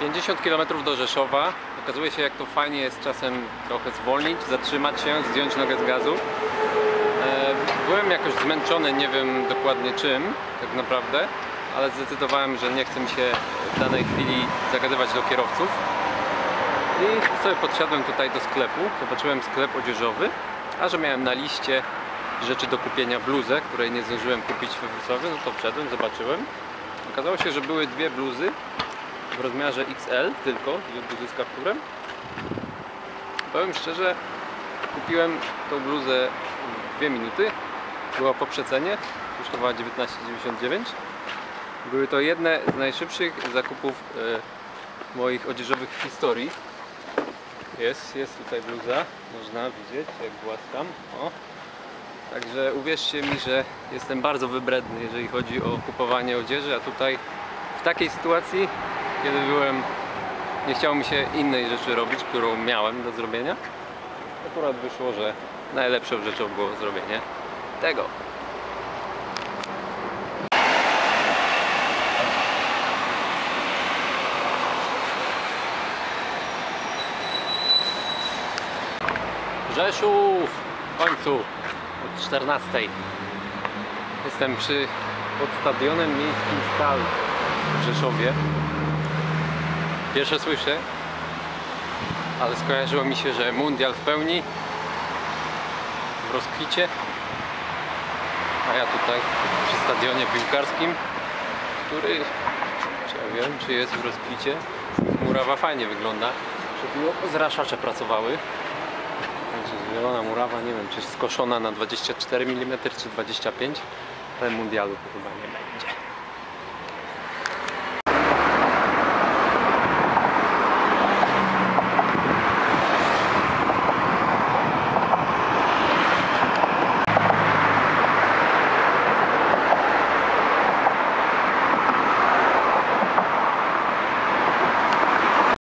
50 km do Rzeszowa. Okazuje się, jak to fajnie jest czasem trochę zwolnić, zatrzymać się, zdjąć nogę z gazu. Byłem jakoś zmęczony, nie wiem dokładnie czym tak naprawdę, ale zdecydowałem, że nie chcę mi się w danej chwili zagadywać do kierowców. I sobie podszedłem tutaj do sklepu, zobaczyłem sklep odzieżowy, a że miałem na liście rzeczy do kupienia bluzę, której nie zdążyłem kupić we Wrocławiu, no to wszedłem, zobaczyłem. Okazało się, że były dwie bluzy w rozmiarze XL tylko, dwie bluzy z kapturem. Powiem szczerze, kupiłem tą bluzę w 2 minuty, była po przecenie, kosztowała 19,99. Były to jedne z najszybszych zakupów moich odzieżowych w historii. Jest tutaj bluza, można widzieć, jak głaskam. O. Także uwierzcie mi, że jestem bardzo wybredny, jeżeli chodzi o kupowanie odzieży, a tutaj w takiej sytuacji, kiedy nie chciało mi się innej rzeczy robić, którą miałem do zrobienia, akurat wyszło, że najlepszą rzeczą było zrobienie tego. Rzeszów! W końcu! Od 14. Jestem pod stadionem miejskim Stal w Rzeszowie. Pierwsze słyszę, ale skojarzyło mi się, że mundial w pełni, w rozkwicie, a ja tutaj przy stadionie piłkarskim, który, czy ja wiem, czy jest w rozkwicie. Murawa fajnie wygląda. Przed chwilą zraszacze pracowały. Także zielona murawa, nie wiem, czy jest skoszona na 24 mm, czy 25, ale mundialu to chyba nie będzie.